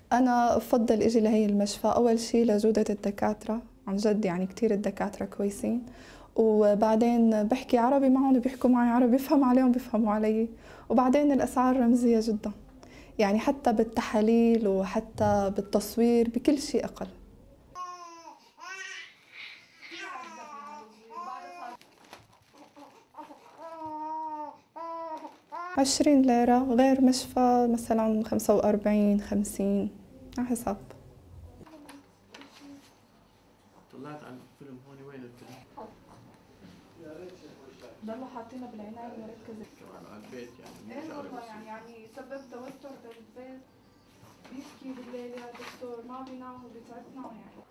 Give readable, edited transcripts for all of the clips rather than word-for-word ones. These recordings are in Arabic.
أنا أفضل إجي لهي المشفى أول شي لجودة الدكاترة، عن جد يعني كتير الدكاترة كويسين، وبعدين بحكي عربي معهم وبيحكوا معي عربي، بفهم عليهم بيفهموا علي، وبعدين الأسعار رمزية جدا، يعني حتى بالتحاليل وحتى بالتصوير بكل شيء أقل. 20 ليرة، غير مشفى مثلا 45 50 على حسب. طلعت عن الفيلم هون، وين الفيلم؟ ضلوا حاطينه بالعناية المركزة كمان على البيت يعني. ايه والله يعني سبب توتر بالبيت، بيبكي بالليل يا دكتور، ما بينام وبيتعبنا يعني.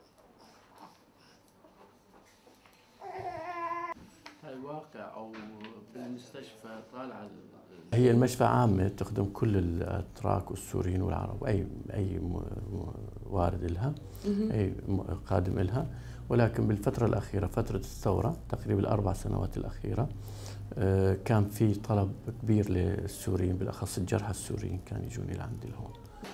هاي واقع او بالمستشفى طالعه. هي المشفى عامة تخدم كل الأتراك والسوريين والعرب، أي وارد لها، أي قادم لها. ولكن بالفترة الأخيرة، فترة الثورة تقريبا ال4 سنوات الأخيرة، كان في طلب كبير للسوريين، بالأخص الجرحى السوريين كانوا يجوني لعندي لهون.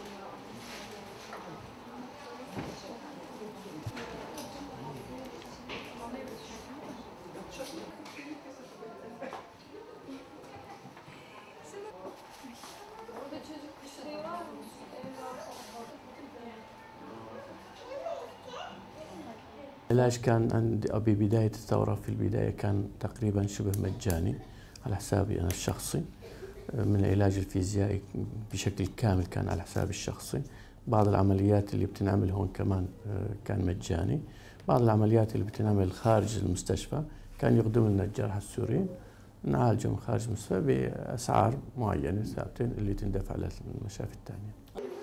العلاج كان عند ببداية الثورة، في البداية كان تقريبا شبه مجاني على حسابي أنا الشخصي. من العلاج الفيزيائي بشكل كامل كان على حسابي الشخصي. بعض العمليات اللي بتنعمل هون كمان كان مجاني. بعض العمليات اللي بتنعمل خارج المستشفى كان يقدم لنا الجرحى السوريين نعالجهم خارج المستشفى بأسعار معينة ثابتة اللي تندفع للمشافي الثانية.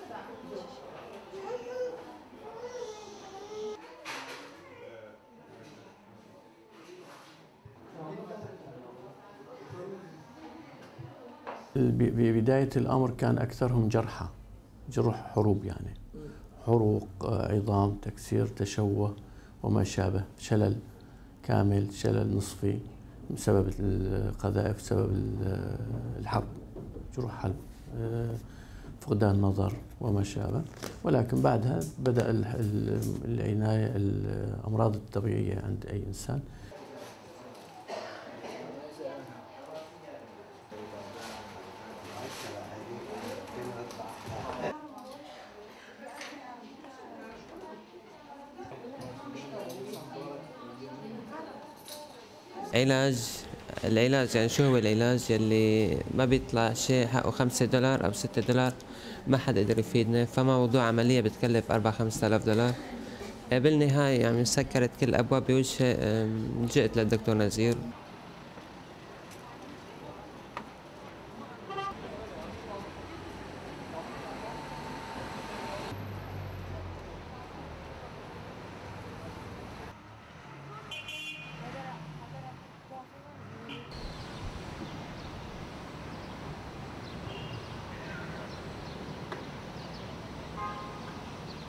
ببداية الأمر كان أكثرهم جرحى، جروح حروب يعني، حروق، عظام، تكسير، تشوه وما شابه، شلل كامل، شلل نصفي بسبب القذائف، بسبب الحرب، جروح حرب، فقدان نظر وما شابه. ولكن بعدها بدأ العناية الأمراض الطبيعية عند أي إنسان. العلاج يعني شو هو العلاج يلي ما بيطلع شيء حقه $5 أو $6، ما حدا قدر يفيدنا، فموضوع عملية بتكلف 4-5 آلاف دولار. بالنهاية يعني سكرت كل الأبواب بوجهي، لجأت للدكتور نزير.